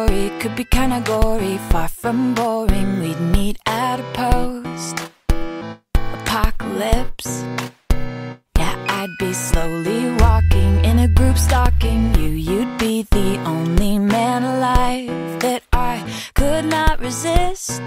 story could be kinda gory, far from boring. We'd meet at a post-apocalypse. Yeah, I'd be slowly walking in a group stalking you. You'd be the only man alive that I could not resist.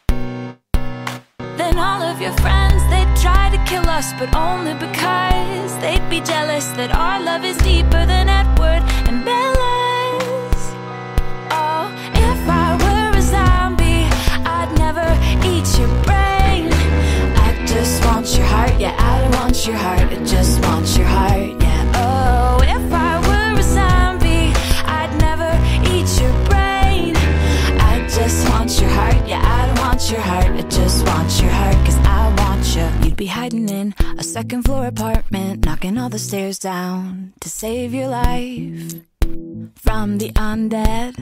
Then all of your friends, they'd try to kill us, but only because they'd be jealous that our love is deeper than Edward and Bella's. Oh, if I were a zombie, I'd never eat your brain. I just want your heart, yeah, I don't want your heart, I just want your heart, yeah. Oh, if I were a zombie, I'd never eat your brain. I just want your heart, yeah, I don't want your heart, I just want your heart, cause I want you. You'd be hiding in a second floor apartment, knocking all the stairs down to save your life from the undead.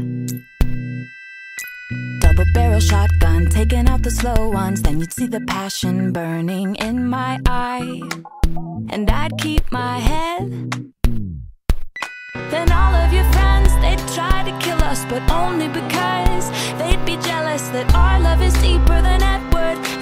Double barrel shotgun, taking out the slow ones. Then you'd see the passion burning in my eye, and I'd keep my head. Then all of your friends, they'd try to kill us, but only because they'd be jealous that our love is deeper than Edward